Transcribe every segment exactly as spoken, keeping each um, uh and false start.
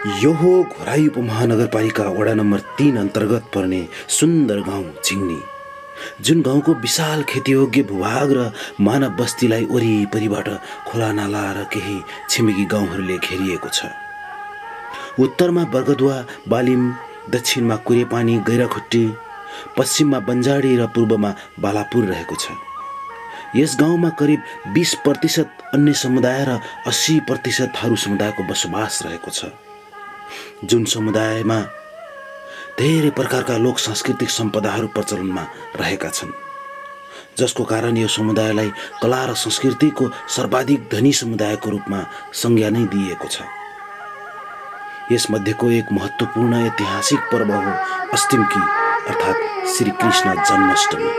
यो हो घोराई उपमहानगरपालिका वडा नम्बर तीन अन्तर्गत पर्ने सुन्दर गाउँ झिङ्नी, जुन गाउँको विशाल खेतीयोग्य भूभाग र मानव बस्तीलाई वरिपरिबाट खोला नाला र केही छिमेकी गाउँहरूले घेरिएको छ। उत्तरमा बरगदुवा बालिम, दक्षिणमा कुरेपानी गैराखुट्टी, पश्चिममा बन्जाडी र पूर्वमा बालापुर रहेको छ। यस गाउँमा करिब बीस प्रतिशत अन्य समुदाय र अस्सी प्रतिशत थारू समुदायको बसोबास रहेको छ, जुन समुदायमा धेरै प्रकारका लोक सांस्कृतिक सम्पदाहरू प्रचलनमा रहेका छन्, जसको कारण यो समुदायलाई कला र संस्कृतिको सर्वाधिक धनी समुदायको रूपमा संज्ञा नै दिइएको छ। यसमध्येको एक महत्त्वपूर्ण ऐतिहासिक पर्व हो अस्तिम्की अर्थात् श्री कृष्ण जन्माष्टमी,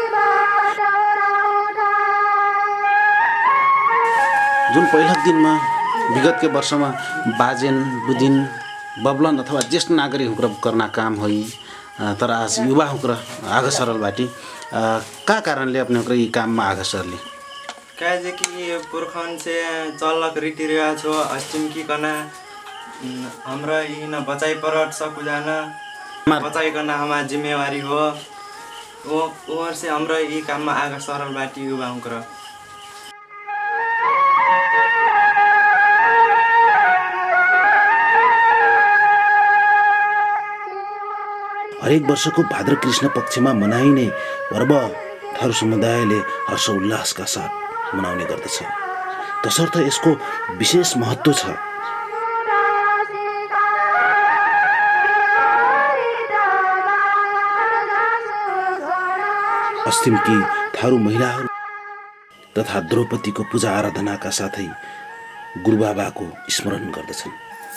जुन पहिलो दिनमा विगतकै वर्षमा बाजेन बुदिन बबलन अथवा ज्येष्ठ नागरिक हुक्र गर्न काम हुई, तर आज युवा हुक्र आग सरल बाटी का कारणले अपने हुक्र यी काममा आग सरले क्या जे कि पुरखन से चलक रीति रिवाज हो अस्तिम्की कना हमरा यी न बचाई परट सकु जाना बचाई करना हमारा जिम्मेवारी हो। वो वो से हमरा यी काममा आग सरल बाटी युवा हुक्र हरेक वर्षको भाद्र कृष्ण पक्षमा मनाइने पर्व थारू समुदायले हर्ष उल्लासका साथ मनाउने गर्दछ, तसर्थ यसको विशेष महत्त्व छ। अस्तिम्की थारू महिलाहरू तथा द्रौपदीको पूजा आराधनाका साथै गुरुबाबाको स्मरण गर्दछन्।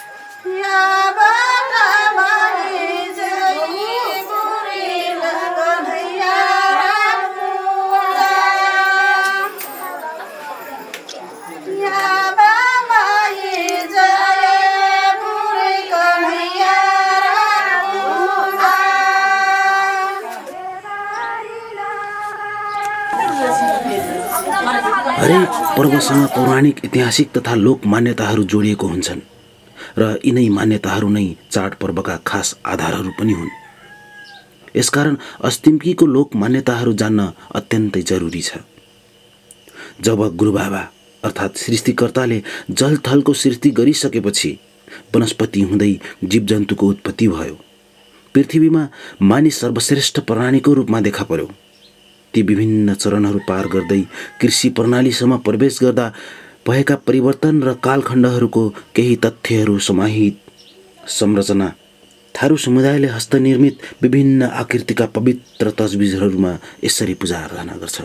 हरेक पर्वसँग पौराणिक ऐतिहासिक तथा लोक मान्यताहरू जोडिएको हुन्छन् र यिनै मान्यताहरू नै चाडपर्वका खास आधारहरू पनि हुन्। यसकारण अस्तिम्कीको लोक मान्यताहरू जान्न अत्यन्तै जरुरी छ। जब गुरुबाबा अर्थात् सृष्टिकर्ताले जलथलको सृष्टि गरिसकेपछि वनस्पति हुँदै जीवजन्तुको उत्पत्ति भयो, पृथ्वीमा मानिस सर्वश्रेष्ठ प्राणीको रूपमा देखा पर्यो। ती विभिन्न चरणहरू पार गर्दै कृषि प्रणालीसम्म प्रवेश गर्दा भएका परिवर्तन र कालखण्डहरूको केही तथ्यहरू समाहित संरचना थारू समुदायले हस्तनिर्मित विभिन्न आकृतिका पवित्र तस्बिरहरूमा यसरी पूजा आराधना गर्छ।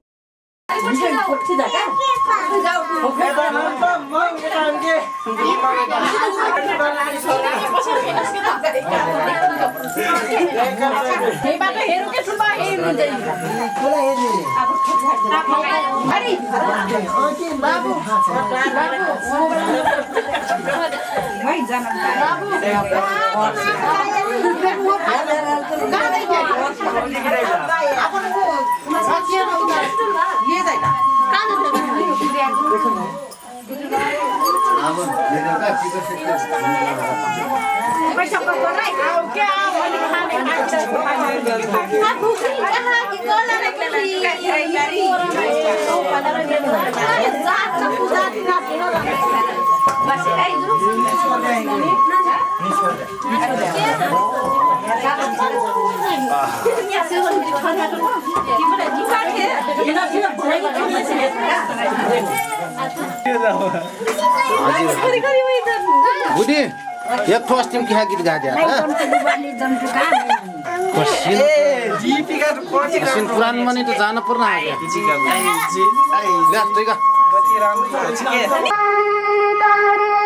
बुढी एक ठो अस्तिम्की गीत गाजा पुराणमा नै त जान पर्न आयो।